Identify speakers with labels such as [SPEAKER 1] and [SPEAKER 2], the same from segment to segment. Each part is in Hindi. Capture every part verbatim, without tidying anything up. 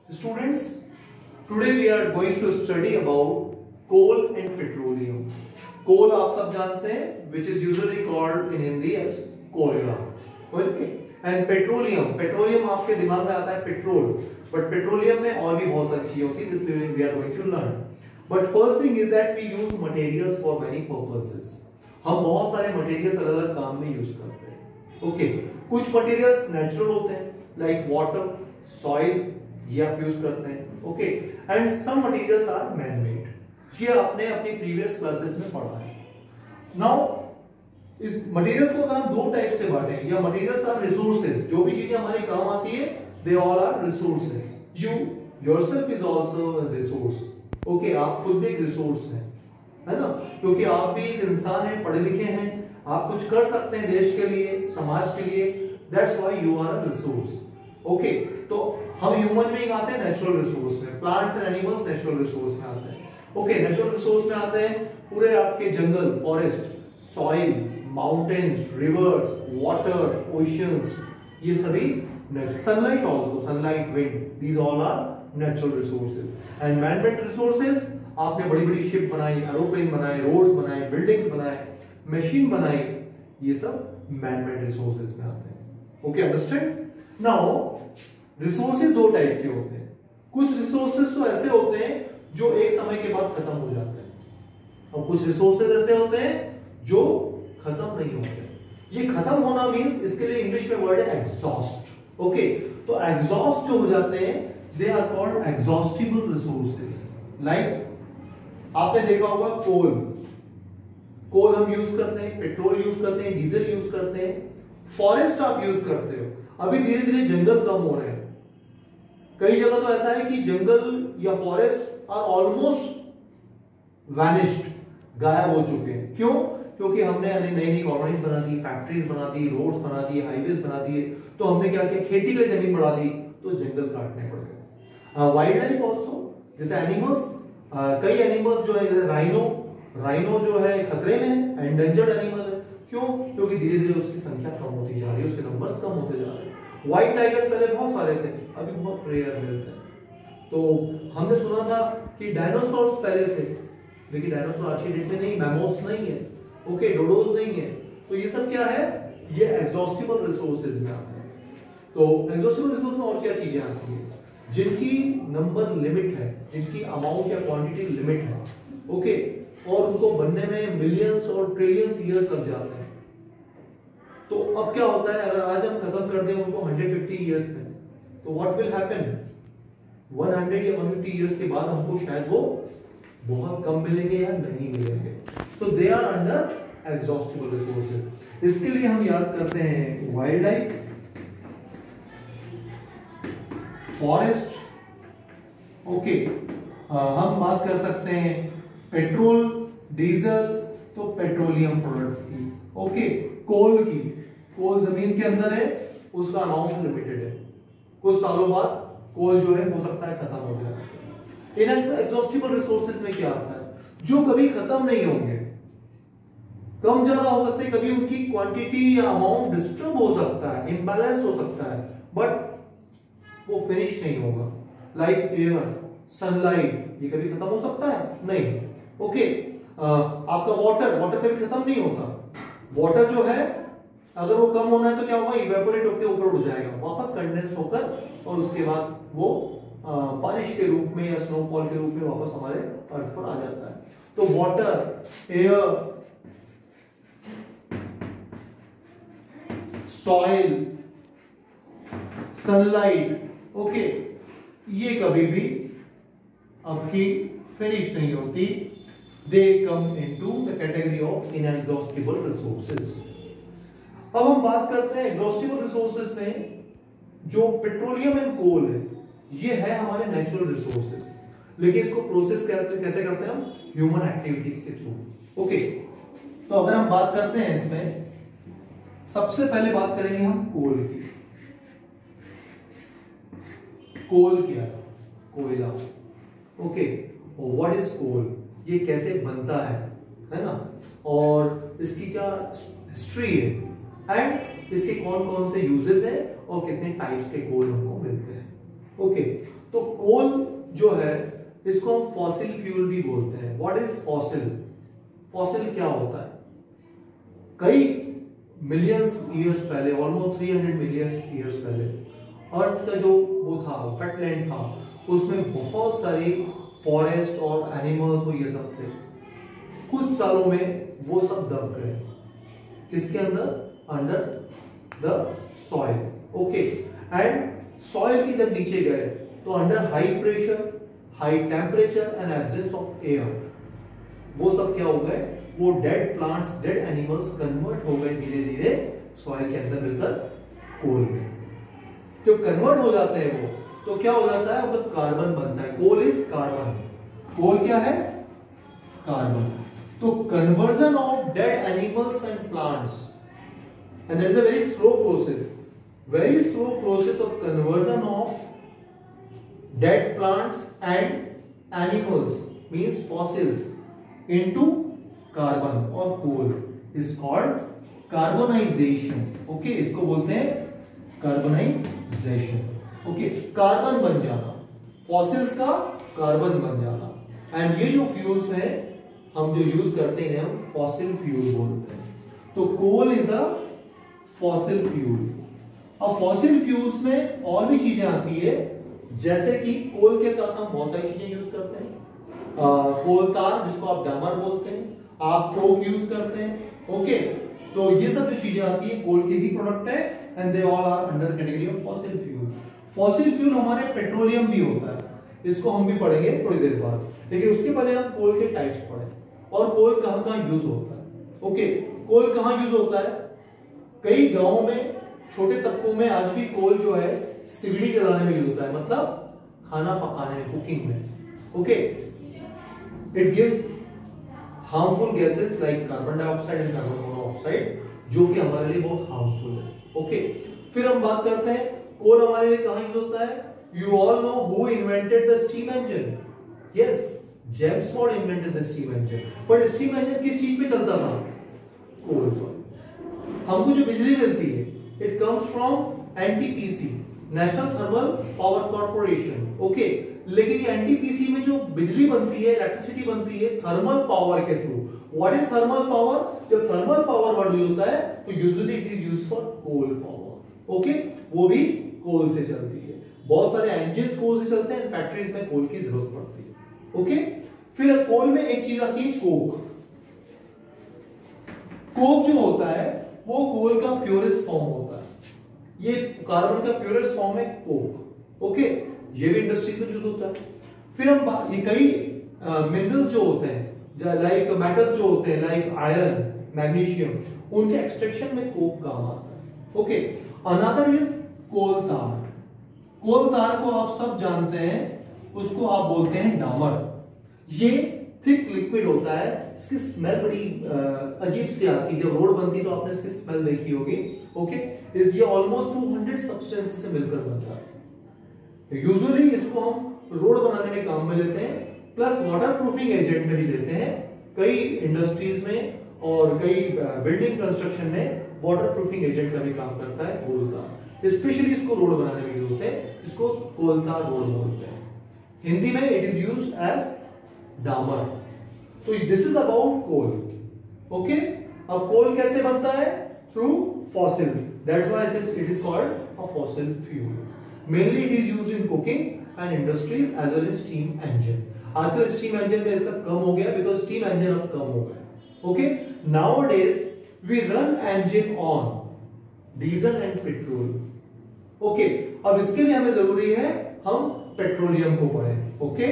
[SPEAKER 1] Students, today we are going to study about coal and petroleum. Coal आप सब जानते हैं, which is usually called in Hindi as कोयला, okay? And petroleum, petroleum आपके दिमाग में आता है पेट्रोल, but petroleum में और भी बहुत सारी चीजें होती हैं, this we are going to learn. But first thing is that we use materials for many purposes. हम बहुत सारे materials अलग अलग काम में use करते हैं, okay? कुछ materials natural होते हैं, like water, soil, ये आप यूज करते हैं, okay, and some materials are man made. ये आपने अपनी प्रीवियस क्लासेस में पढ़ा है। नाउ इस मटेरियल्स को अगर हम दो टाइप से बांटें, या मटेरियल्स आर रिसोर्सेज, जो भी चीजें हमारे काम आती है, they all are resources. You yourself is also a resource, okay, आप खुद भी एक रिसोर्स हैं, है ना, क्योंकि आप भी एक इंसान हैं, पढ़े लिखे हैं, आप कुछ कर सकते हैं देश के लिए, समाज के लिए, that's why you are a resource, okay. तो हम ह्यूमन बीइंग आते हैं नेचुरल रिसोर्स में, plants and animals natural resource में आते हैं, ओके। नेचुरल रिसोर्स में आते हैं पूरे आपके जंगल, forest, soil, mountains, rivers, water, oceans, ये सभी natural. Sunlight also, sunlight, wind, these all are natural resources. And man made resources, आपने बड़ी बड़ी शिप बनाई, एरोप्लेन बनाए, रोड्स बनाए, बिल्डिंग्स बनाए, मशीन बनाई, ये सब मैन मेड रिसोर्सेज में आते हैं, ओके, अंडरस्टैंड। नाउ रिसोर्सेज दो टाइप के होते हैं। कुछ रिसोर्सेज तो ऐसे होते हैं जो एक समय के बाद खत्म हो जाते हैं, और कुछ रिसोर्सेज ऐसे होते हैं जो खत्म नहीं होते। ये खत्म होना मींस, इसके लिए इंग्लिश में वर्ड है एग्जॉस्ट, ओके। तो एग्जॉस्ट जो हो जाते हैं, they are called exhaustible resources. Like आपने देखा होगा कोल, कोल हम यूज करते हैं, पेट्रोल यूज करते हैं, डीजल यूज करते हैं, फॉरेस्ट आप यूज करते हो। अभी धीरे धीरे जंगल कम हो रहे हैं, कई जगह तो ऐसा है कि जंगल या फॉरेस्ट आर ऑलमोस्ट वैनिश्ड, गायब हो चुके हैं। क्यों? क्योंकि हमने नई नई कॉलोनीज बना दी, फैक्ट्रीज बना दी, रोड्स बना दिए, हाईवेज बना दिए, तो हमने क्या किया, खेती के लिए जमीन बढ़ा दी, तो जंगल काटने पड़ गए। वाइल्ड लाइफ ऑल्सो, जैसे एनिमल्स, कई एनिमल्स जो है, जैसे राइनो, राइनो जो है खतरे में है, एंडेंजर्ड एनिमल है। क्यों? क्योंकि धीरे धीरे उसकी संख्या कम होती जा रही है, उसके नंबर्स कम होते जा रहे हैं। व्हाइट टाइगर्स पहले बहुत सारे थे, अभी बहुत रेयर मिलते हैं। तो हमने सुना था कि डायनासोर्स पहले थे, लेकिन डायनासोर आज की डेट में नहीं, मैमोथ्स नहीं है, ओके, डोडोज नहीं है। तो ये सब क्या है, ये एग्जॉस्टिबल रिसोर्सेज में आते हैं। तो एग्जॉस्टिबल रिसोर्स में और क्या चीजें आती है, जिनकी नंबर लिमिट है, जिनकी अमाउंट या क्वांटिटी लिमिट है, ओके, और उनको बनने में मिलियंस और ट्रिलियंस ईयर्स लग जाते हैं। तो अब क्या होता है, अगर आज हम खत्म कर दें उनको एक सौ पचास इयर्स में, तो व्हाट विल हैपन, सौ या एक सौ पचास इयर्स के बाद हमको शायद वो बहुत कम मिलेंगे या नहीं मिलेंगे। तो they are under exhaustible resources. इसके लिए हम याद करते हैं वाइल्ड लाइफ, फॉरेस्ट, ओके, हम बात कर सकते हैं पेट्रोल, डीजल, तो पेट्रोलियम प्रोडक्ट्स की, ओके, कोल की, कोल जमीन के अंदर है, उसका अमाउंट लिमिटेड है, कुछ सालों बाद कोल जो है हो सकता है खत्म हो जाए। इन एग्जॉस्टिबल रिसोर्सेज में क्या आता है, जो कभी खत्म नहीं होंगे, कम ज्यादा हो सकते हैं, कभी उनकी क्वांटिटी या अमाउंट डिस्टर्ब हो सकता है, इंबैलेंस हो सकता है, बट वो फिनिश नहीं होगा। लाइक एयर, सनलाइट, ये कभी खत्म हो सकता है नहीं, ओके। आपका वाटर, वाटर कभी खत्म नहीं होता। वाटर जो है, अगर वो कम होना है तो क्या होगा, इवेपोरेट होकर ऊपर उड़ जाएगा, वापस कंडेंस होकर, और उसके बाद वो बारिश के रूप में या स्नोफॉल के रूप में वापस हमारे अर्थ पर आ जाता है। तो water, air, soil, sunlight, okay, ये कभी भी आपकी फिनिश नहीं होती। They come into the category of inexhaustible resources. अब हम बात करते हैं exhaustible resources में, जो पेट्रोलियम एंड कोल है, ये है हमारे नेचुरल रिसोर्सेज, लेकिन इसको प्रोसेस कैसे करते हैं हम, ह्यूमन एक्टिविटीज के थ्रू, ओके। तो अगर हम बात करते हैं इसमें, सबसे पहले बात करेंगे हम कोल की। कोल क्या है, कोयला, ओके। व्हाट इज कोल, ये कैसे बनता है है ना, और इसकी क्या हिस्ट्री है, एंड इसके कौन कौन से यूजेस है, और कितने टाइप्स के कोल हमको मिलते हैं, ओके। तो कोल जो है इसको हम फॉसिल फ्यूल भी बोलते हैं। What is fossil? फॉसिल क्या होता है? कई मिलियंस ईयर्स पहले, ऑलमोस्ट तीन सौ मिलियंस ईयर्स पहले, अर्थ का जो वो था, वेटलैंड था, उसमें बहुत सारी फॉरेस्ट और एनिमल्स वो ये सब थे। कुछ सालों में वो सब दब गए। किसके अंदर? Under the soil. Okay, and soil के जब नीचे गए तो under high pressure, high temperature and absence of air वो सब क्या हो गए? वो dead plants, dead animals convert हो गए धीरे धीरे सॉइल के अंदर मिलकर कोल में। जो कन्वर्ट हो जाते हैं वो, तो क्या हो जाता है? वो कार्बन बनता है। Coal is carbon. कोल क्या है? कार्बन। तो conversion of dead animals and plants, and that is a very slow process, very slow process of conversion of dead plants and animals means fossils into carbon और coal is called carbonisation. Okay, इसको बोलते हैं कार्बोनाइजेशन। ओके, कार्बन बन जाना, फॉसिल्स का कार्बन बन जाना। एंड ये जो फ्यूल्स हैं हम जो यूज करते हैं हम फॉसिल फ्यूल बोलते हैं। तो coal is a fossil fuel. अब फॉसिल फ्यूल्स में और भी चीजें आती है, जैसे कि कोल के साथ हम बहुत सारी चीजें यूज करते हैं। कोल तार, जिसको आप डामर बोलते हैं, आप कोक यूज करते हैं। ओके, तो ये सब जो चीजें आती है कोल के ही प्रोडक्ट है, and they all are under the category of fossil fuel. Fossil fuel हमारे पेट्रोलियम भी होता है, इसको हम भी पढ़ेंगे थोड़ी देर बाद, लेकिन उसके पहले हम कोल के टाइप्स पढ़ें और कोल कहां कहां यूज होता है। ओके, कोल कहां यूज होता है? कई गांवों में, छोटे तबकों में आज भी कोल जो है सिगड़ी जलाने में यूज होता है, मतलब खाना पकाने में, कुकिंग में। Okay, it gives harmful gases like carbon dioxide and carbon monoxide, जो कि हमारे लिए बहुत हार्मफुल है। ओके, फिर हम बात करते हैं कोल हमारे लिए कहां यूज होता है। You all know who invented the steam engine? Yes, James Watt invented the steam engine. But steam engine किस चीज पे चलता था? कोल पर। हमको जो बिजली मिलती है it comes from NTPC, National Thermal Power Corporation. Okay, लेकिन ये एनटीपीसी में जो बिजली बनती है, इलेक्ट्रिसिटी बनती है थर्मल पावर के through. What is thermal power? जब थर्मल पावर वर्ड यूज होता है तो usually it is used for coal power. Okay, वो भी कोल से चलती है। बहुत सारे इंजन्स कोल से चलते हैं, फैक्ट्रीज में कोल की जरूरत पड़ती है। ओके, फिर कोल में एक चीज आती है कोक। कोक जो होता है वो कोल का प्योरेस्ट फॉर्म होता है। ये कार्बन का प्योरेस्ट फॉर्म है कोक। ओके, ये भी इंडस्ट्रीज में यूज होता है। फिर हम बात, ये कई मिनरल्स जो होते हैं, लाइक मेटल्स जो होते हैं लाइक आयरन, मैग्नीशियम, उनके एक्सट्रैक्शन में कोक काम आता है। ओके, अनदर इज कोल तार। कोल तार को आप सब जानते हैं, उसको आप बोलते हैं डामर। ये थिक लिक्विड होता है, इसकी स्मेल बड़ी अजीब सी आती है। जब रोड बनती है तो आपने इसकी स्मेल देखी होगी। ओके, इस ये ऑलमोस्ट दो सौ सब्सटेंसेस से मिलकर बनता है। यूजुअली इसको हम रोड बनाने में काम में लेते हैं, प्लस वाटर प्रूफिंग एजेंट में भी लेते हैं। कई इंडस्ट्रीज में और कई बिल्डिंग कंस्ट्रक्शन में वाटर प्रूफिंग एजेंट का भी काम करता है कोल तार। स्पेशली इसको रोड बनाने में यूज होते हैं, इसको कोल तार रोड बोलते हैं। हिंदी में इट इज यूज्ड एज डामर। तो this is about coal. Okay, अब कोल कैसे बनता है? Through fossils, that's why it is called a fossil fuel. Mainly it is used in cooking and industries as well as steam engine. आजकल स्टीम इंजन में इसका कम हो गया बिकॉज स्टीम इंजन अब कम हो गए। Okay, nowadays we run engine on diesel and petrol. Okay, अब इसके लिए हमें जरूरी है हम पेट्रोलियम को पढ़ें। ओके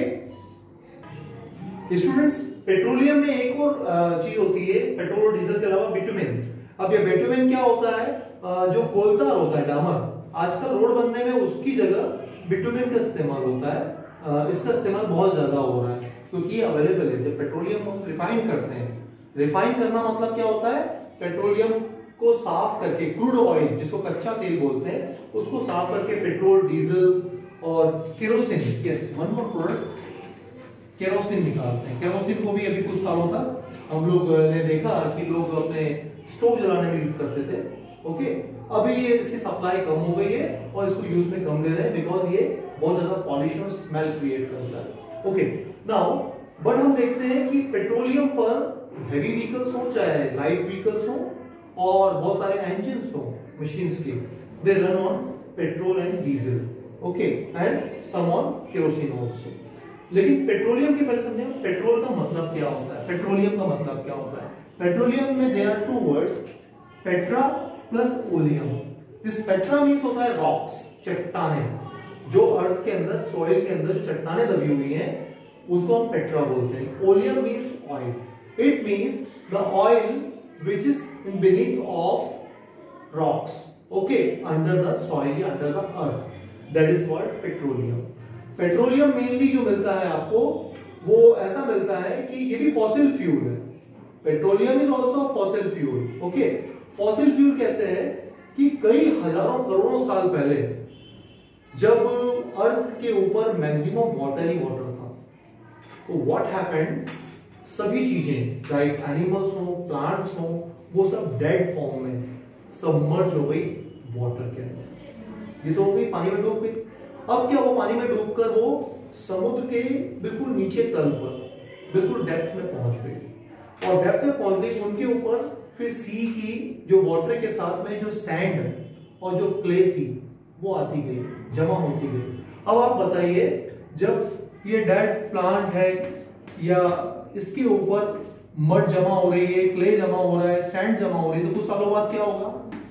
[SPEAKER 1] स्टूडेंट्स, पेट्रोलियम में एक और चीज होती है पेट्रोल और डीजल के अलावा, बिटुमेन। अब ये बिटुमेन क्या होता है? जो कोल तार होता है, डामर, आजकल रोड बनने में उसकी जगह बिटुमेन का इस्तेमाल होता है। इसका इस्तेमाल बहुत ज्यादा हो रहा है क्योंकि अवेलेबल है। जब पेट्रोलियम को रिफाइन करते हैं, रिफाइन करना मतलब क्या होता है? पेट्रोलियम को साफ करके, क्रूड ऑयल जिसको कच्चा तेल बोलते हैं, उसको साफ करके पेट्रोल, डीजल और kerosene, yes one more product, kerosene निकालते हैं। केरोसिन को भी अभी कुछ सालों तक हम लोग ने देखा कि लोग अपने स्टोव जलाने में यूज करते थे। ओके, अभी ये इसकी सप्लाई कम हो गई है और इसको यूज में कम ले रहे हैं बिकॉज ये बहुत ज्यादा पॉल्यूशन और स्मेल क्रिएट करता है। ओके, नाउ बट हम देखते हैं कि पेट्रोलियम पर हेवी व्हीकल्स हो चाहे लाइट व्हीकल्स हो और बहुत सारे इंजन्स हो मशीन्स के, they run on petrol and diesel, okay, and some on kerosene also. लेकिन पेट्रोलियम के पहले समझें पेट्रोल का मतलब क्या होता है, पेट्रोलियम का मतलब क्या होता है। पेट्रोलियम में there are two words, petra plus oleum. This petra means होता है रॉक्स, चट्टानें जो अर्थ के अंदर, सॉइल के अंदर चट्टानें दबी हुई हैं उसको हम पेट्रा बोलते हैं। Oleum means oil, it means the oil which is in beneath of rocks, okay, under the soil या under the earth, that is called petroleum. Petroleum mainly जो मिलता है आपको वो ऐसा मिलता है कि ये भी फॉसिल फ्यूल है। Petroleum is also fossil fuel, okay. Fossil fuel कैसे है कि कई हजारों करोड़ों साल पहले जब अर्थ के ऊपर मैक्सिमम वाटर ही वाटर था, तो व्हाट हैपेंड, सभी चीजें लाइक एनिमल्स हो, प्लांट्स हो, वो सब डेड फॉर्म में सबमर्ज हो गई वाटर के अंदर। ये तो हो गई, पानी में डूब गई। अब क्या, वो पानी में डूबकर वो समुद्र के बिल्कुल नीचे तल पर बिल्कुल डेप्थ में पहुंच गई, और डेप्थ में पहुंच गई उनके ऊपर फिर सी की जो वाटर के साथ में जो सैंड और जो क्ले थी वो आती गई, जमा होती गई। अब आप बताइए, जब ये डेड प्लांट है या इसके ऊपर मड जमा हो रही है, क्ले जमा हो रहा है, सैंड जमा हो रही है, तो कुछ सालों बाद क्या होगा,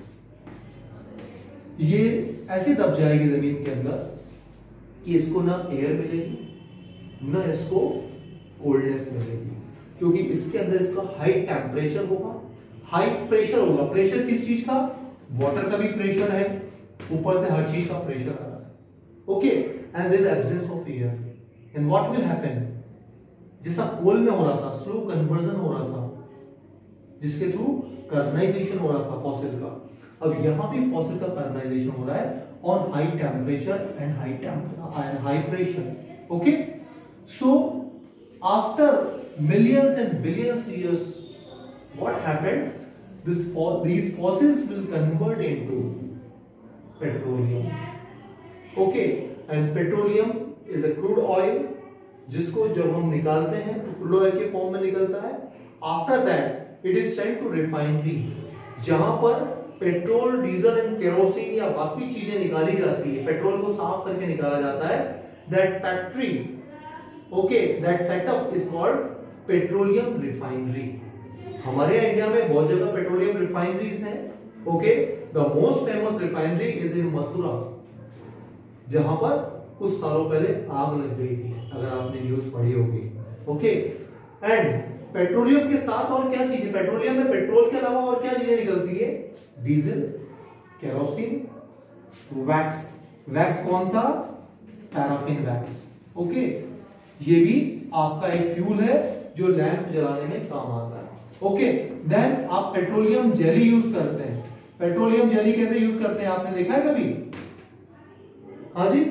[SPEAKER 1] ये ऐसे दब जाएगी जमीन के अंदर कि इसको ना एयर मिलेगी ना इसको कोल्डनेस मिलेगी, क्योंकि इसके अंदर इसका हाई टेम्परेचर होगा, हाई प्रेशर होगा। प्रेशर किस चीज का, वाटर का भी प्रेशर है, ऊपर से हर चीज का प्रेशर आ रहा है, okay, and there is absence of air, and what will happen, जैसा कोल में हो रहा था स्लो कन्वर्जन हो रहा था जिसके थ्रू कार्बनाइजेशन हो रहा था फॉसिल का, अब यहां भी फॉसिल का कार्बनाइजेशन हो रहा है on high temperature and high temp and high pressure, okay. So after millions and billions years, what happened, this these fossils will convert into petroleum, okay, and petroleum is a crude oil जिसको जब हम निकालते हैं तो क्रूड ऑयल के फॉर्म में निकलता है। After that it is sent to refineries, जहां पर पेट्रोल, डीजल एंड केरोसिन या बाकी चीजें निकाली जाती है, पेट्रोल को साफ करके निकाला जाता है। That factory, okay, that setup is called petroleum refinery. हमारे इंडिया में बहुत जगह पेट्रोलियम रिफाइनरीज हैं, okay. The most famous refinery is in Mathura, जहां पर कुछ सालों पहले आग लग गई थी, अगर आपने न्यूज पढ़ी होगी, ओके। एंड पेट्रोलियम के साथ और क्या चीजें, पेट्रोलियम में पेट्रोल के अलावा और क्या चीजें निकलती है, डीजल, केरोसिन, वैक्स। वैक्स कौन सा, पैराफिन वैक्स, ओके। ये भी आपका एक फ्यूल है जो लैंप जलाने में काम आता है, ओके। देन आप पेट्रोलियम जेली यूज करते हैं। पेट्रोलियम जेली कैसे यूज करते हैं, आपने देखा है कभी? हाँ जी,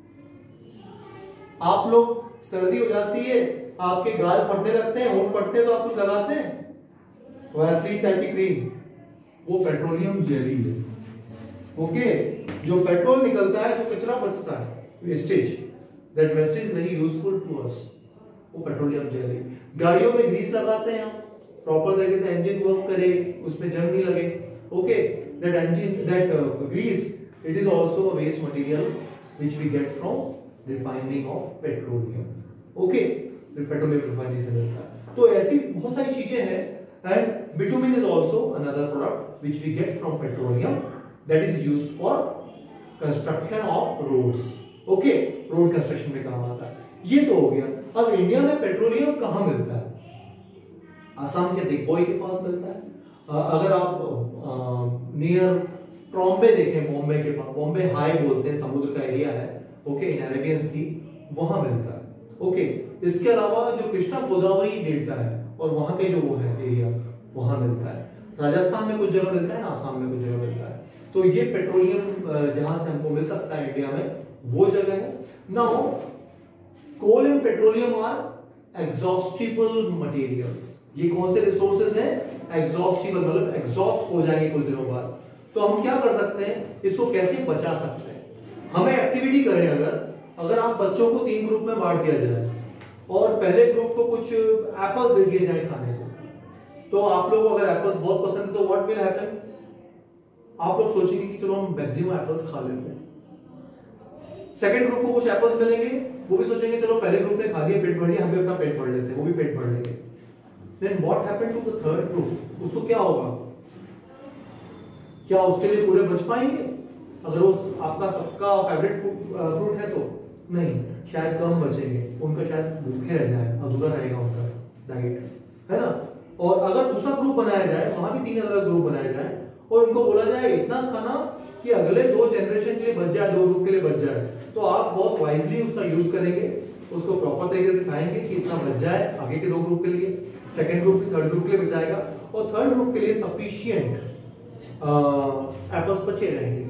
[SPEAKER 1] आप लोग सर्दी हो जाती है, आपके गाल फटने लगते हैं, होंठ फटते हैं, तो आप कुछ लगाते हैं, वैसलीन टाइप की क्रीम, वो पेट्रोलियम जेली है, ओके। जो पेट्रोल निकलता है, जो कचरा बचता है, wastage, that wastage is very useful to us, वो पेट्रोलियम जेली। गाड़ियों में ग्रीस लगाते हैं आप, प्रॉपर तरीके से इंजन वर्क करे, उसमें जंग नहीं लगे, okay. That engine, that grease, it is also a waste material which we get from refining of petroleum, okay. Petroleum refinery से मिलता है। तो ऐसी बहुत सारी चीजें हैं। And bitumen is also another product which we get from petroleum, that is used for construction of roads, okay. Road construction में काम आता है। ये तो हो गया। अब इंडिया में पेट्रोलियम कहां मिलता है? असम के दिग्बोई के पास मिलता है। अगर आप नियर ट्रॉम्बे देखें, बॉम्बे के पास, बॉम्बे हाई बोलते हैं, समुद्र का एरिया है, ओके, इन अरेबियन सी, वहां मिलता है, ओके। इसके अलावा जो कृष्णा गोदावरी डेल्टा है और वहां के जो वो है एरिया, वहां मिलता है। राजस्थान में कुछ जगह मिलता है, आसाम में कुछ जगह मिलता है। तो ये पेट्रोलियम जहां से हमको मिल सकता है इंडिया में, वो जगह है। Now coal and petroleum are exhaustible materials. ये कौन से रिसोर्सेज हैं? एग्जॉस्टिबल, मतलब एग्जॉस्ट हो जाएंगे कुछ दिनों बाद। तो हम क्या कर सकते हैं, इसको कैसे बचा सकते हैं? हमें एक्टिविटी करें अगर, अगर आप बच्चों को तीन ग्रुप में बांट दिया जाए और पहले ग्रुप को कुछ एप्पल्स दे दिए जाए खाने को, तो आप लोगों को अगर एप्पल्स बहुत पसंद है तो व्हाट विल हैपन, आप लोग सोचेंगे कि चलो हम मैक्सिमम एप्पल्स खा लेते हैं। सेकंड ग्रुप को कुछ एप्पल्स मिलेंगे, वो भी सोचेंगे चलो पहले ग्रुप ने खा लिया, पेट भर लिया, हम भी अपना पेट भर लेते हैं, वो भी पेट भर लेंगे। Then what happened to the third group, उसको क्या होगा, क्या उसके लिए पूरे बच पाएंगे अगर उस आपका सबका फेवरेट फ्रूट है तो? नहीं, शायद कम बचेंगे, उनका शायद भूखे रह जाए, अधूरा रहेगा उनका डाइट, है ना। और अगर दूसरा ग्रुप बनाया जाए, वहां भी तीन अलग ग्रुप बनाए जाए और उनको बोला जाए इतना खाना कि अगले दो जनरेशन के लिए बच जाए, दो ग्रुप के लिए बच जाए, तो आप बहुत वाइजली उसका यूज करेंगे, उसको प्रॉपर तरीके से खाएंगे कि इतना बच जाए आगे के दो ग्रुप के लिए, सेकंड ग्रुप थर्ड ग्रुप के लिए बचाएगा और थर्ड ग्रुप के लिए सफिशिएंट एप्पल्स बचे रहेंगे।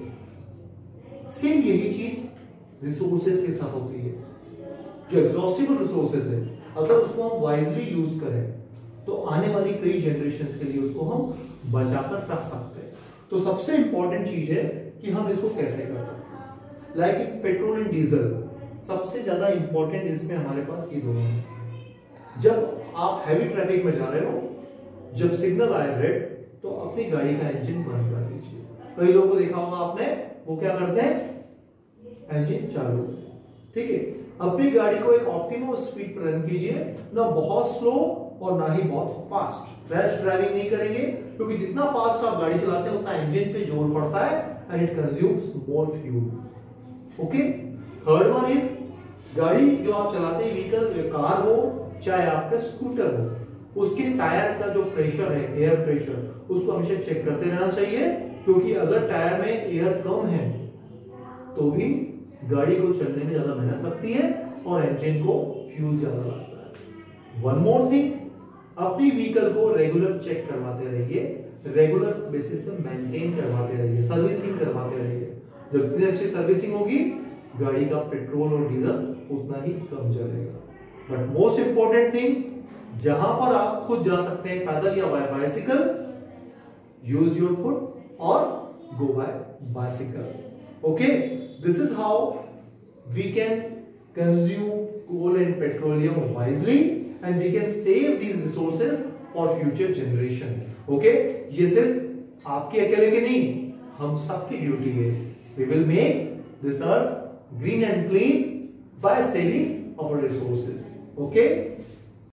[SPEAKER 1] सेम यही चीज रिसोर्सेज के साथ होती है। जो एग्जॉस्टिबल रिसोर्सेज है, अगर उसको हम वाइजली यूज करें तो आने वाली कई जनरेशंस के लिए उसको हम बचाकर रख सकते हैं। तो सबसे इंपॉर्टेंट चीज है कि हम इसको कैसे कर सकते हैं। लाइक पेट्रोल एंड डीजल, सबसे ज्यादा इंपॉर्टेंट इसमें हमारे पास ये दोनों हैं। जब आप हैवी ट्रैफिक में जा रहे हो, जब सिग्नल आए रेड, तो अपनी गाड़ी का इंजन बंद कर दीजिए। कई लोगों को देखा होगा आपने, वो क्या करते हैं, इंजन चालू, ठीक है। अपनी गाड़ी को एक ऑप्टिमम स्पीड पर रन कीजिए, ना बहुत स्लो और ना ही बहुत फास्ट। रैश ड्राइविंग नहीं करेंगे, क्योंकि जितना फास्ट आप गाड़ी चलाते हैं उतना इंजन पे जोर पड़ता है and it consumes more fuel. Okay. Third one is, गाड़ी जो आप चलाते हैं, व्हीकल, कार हो चाहे आपका स्कूटर हो, उसके टायर का जो प्रेशर है, एयर प्रेशर, उसको हमेशा चेक करते रहना चाहिए, क्योंकि अगर टायर में एयर कम है तो भी गाड़ी को चलने में ज्यादा मेहनत लगती है और इंजन को फ्यूल ज्यादा लगता है। वन मोर थिंग, अपनी व्हीकल को रेगुलर चेक करवाते रहिए, रेगुलर बेसिस पे मेंटेन करवाते रहिए, सर्विसिंग करवाते रहिए। जब इतनी अच्छी सर्विसिंग होगी, गाड़ी का पेट्रोल और डीजल उतना ही कम चलेगा। बट मोस्ट इंपॉर्टेंट थिंग, जहां पर आप खुद जा सकते हैं पैदल या by bicycle, use your foot और go by bicycle. Okay, this is how we can consume coal and petroleum wisely and we can save these resources for future generation. Okay, ये सिर्फ आपकी अकेले की नहीं, हम सबकी ड्यूटी है। We will make this earth green and clean by saving our resources. Okay.